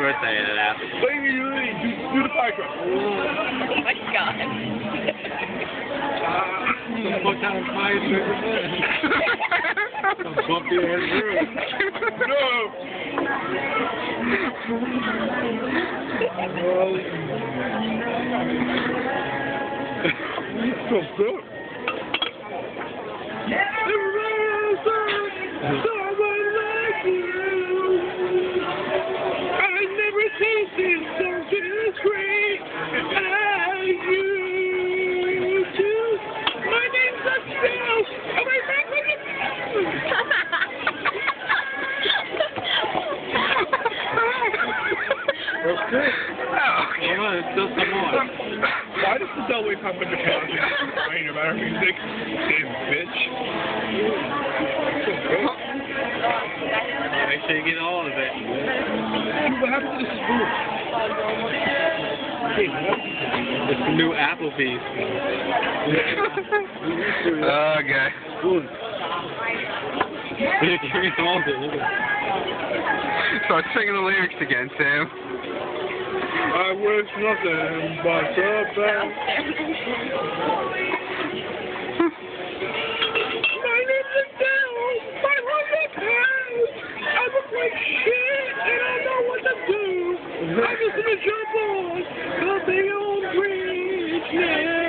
birthday at Apple. What are you doing? Do the pie crust. Oh my god. What kind of pie is it? Some bumpy ass room. No! So good. Someone like you. I never tasted something as great as you do. My name's Estelle. And my friend was That's good. Come on, it's still some more. Why does the Del weigh 500 pounds and complain about our music? Damn bitch. Make sure you get all of it. Dude, what happened to the spoon? It's the new Applebee's. Okay. Spoon. Give me some of it. Look at it. Start singing the lyrics again, Sam. I wish nothing but the best. My name's Adele. 500 pounds. I look like shit and I know what to do. I'm just gonna jump on the big old bridge now.